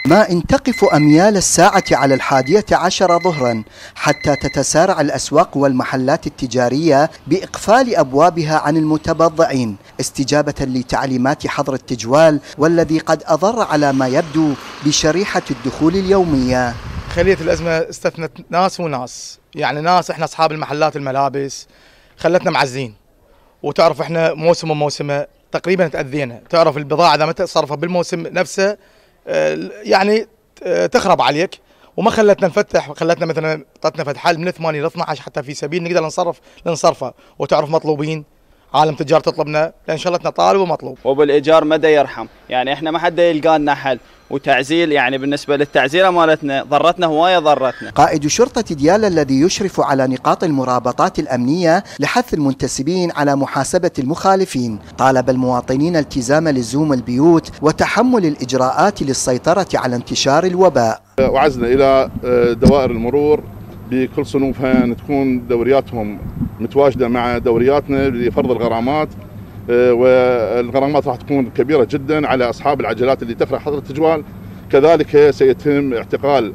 ما إن تقف أميال الساعة على 11 ظهرا حتى تتسارع الأسواق والمحلات التجارية بإقفال أبوابها عن المتبضعين استجابة لتعليمات حظر التجوال والذي قد أضر على ما يبدو بشريحة الدخول اليومية. خلية الأزمة استثنت ناس وناس، يعني ناس احنا أصحاب المحلات الملابس خلتنا معزين، وتعرف احنا موسمه تقريبا تأذينا، تعرف البضاعة إذا ما تصرفها بالموسم نفسه يعني تخرب عليك، وما خلتنا نفتح، خلتنا مثلا اعطتنا فتح من 8 ل 12 حتى في سبيل نقدر نصرفه، وتعرف مطلوبين عالم تجار تطلبنا لان شغلتنا طالب ومطلوب. وبالايجار مدى يرحم، يعني احنا ما حد يلقى لنا حل، وتعزيل يعني بالنسبه للتعزيله مالتنا ضرتنا هوايه ضرتنا. قائد شرطه ديالى الذي يشرف على نقاط المرابطات الامنيه لحث المنتسبين على محاسبه المخالفين طالب المواطنين التزام لزوم البيوت وتحمل الاجراءات للسيطره على انتشار الوباء. وعزنا الى دوائر المرور بكل صنوفها ان تكون دورياتهم متواجده مع دورياتنا لفرض الغرامات، والغرامات راح تكون كبيره جدا على اصحاب العجلات اللي تخرج حظر التجوال. كذلك سيتم اعتقال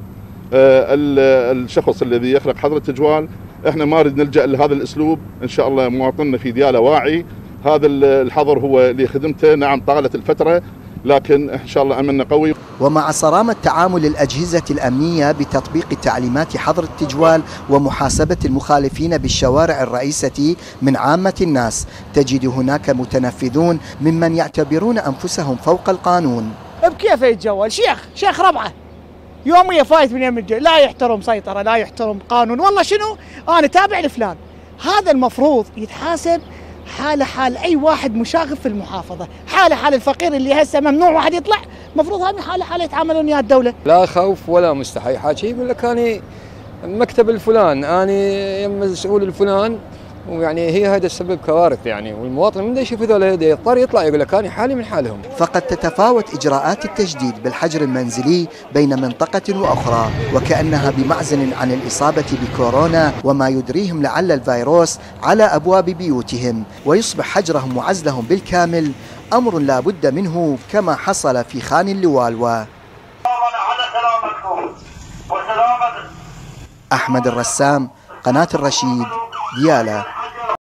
الشخص الذي يخرج حظر التجوال. احنا ما نريد نلجا لهذا الاسلوب، ان شاء الله مواطننا في ديالى واعي، هذا الحظر هو لخدمته، نعم طالت الفتره لكن ان شاء الله املنا قوي. ومع صرامة تعامل الأجهزة الأمنية بتطبيق تعليمات حظر التجوال ومحاسبة المخالفين بالشوارع الرئيسة من عامة الناس، تجد هناك متنفذون ممن يعتبرون أنفسهم فوق القانون. بكيف يتجول شيخ ربعه يوميا فايت من يم الجيل، لا يحترم سيطرة، لا يحترم قانون، والله شنو أنا تابع لفلان. هذا المفروض يتحاسب حال أي واحد مشاغب في المحافظة، حال الفقير اللي هسه ممنوع واحد يطلع، المفروض هذه حالة يتعاملون وياها الدولة. لا خوف ولا مستحي، حاكي يقول لك أنا مكتب الفلان، أنا يم مسؤول الفلان، ويعني هي هذا السبب كوارث يعني، والمواطن من يشوف هذول يضطر يطلع يقول لك أنا حالي من حالهم. فقد تتفاوت إجراءات التجديد بالحجر المنزلي بين منطقة وأخرى، وكأنها بمعزل عن الإصابة بكورونا وما يدريهم لعل الفيروس على أبواب بيوتهم، ويصبح حجرهم وعزلهم بالكامل أمر لا بد منه كما حصل في خان اللوالوة. أحمد الرسام، قناة الرشيد، ديالى.